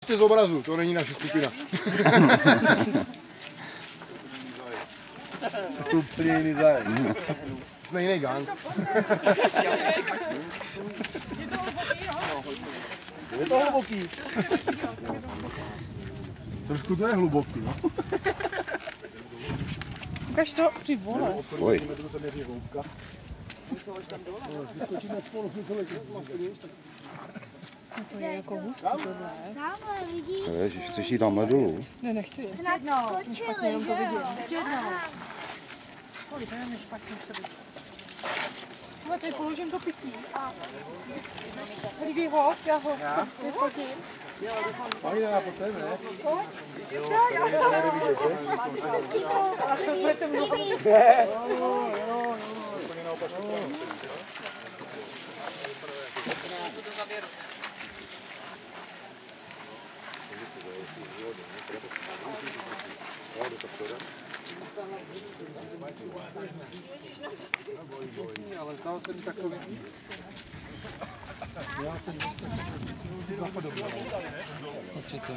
Vyřešte z obrazu, to není naše skupina. Úplně jiný zájem. Jsme jiný gang. Je to hluboký. Trošku to je hluboký, no. Ukaž to, ty vole. Oj. To je jako hustý tohle. Tamhle, vidíš? Ježiš, chceš jít tamhle dolů? Ne, nechci. Snad skočili, jenom to že jo? vidět. Kolik, nevím, je špatně se být. Ale tady položím to pití a... Hlídej ho, já ho vyfotím. Pani dá po tebe, ne? A to budete mluvit. Ale stalo se mi takový. Určitě.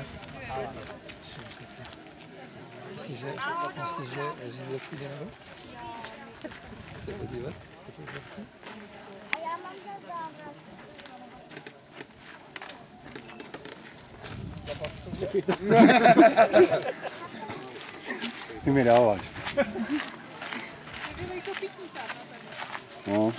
Myslíš, že židovský jde nebo? Chce podívat? A já mám zadávat. Ty mi dáváš. No.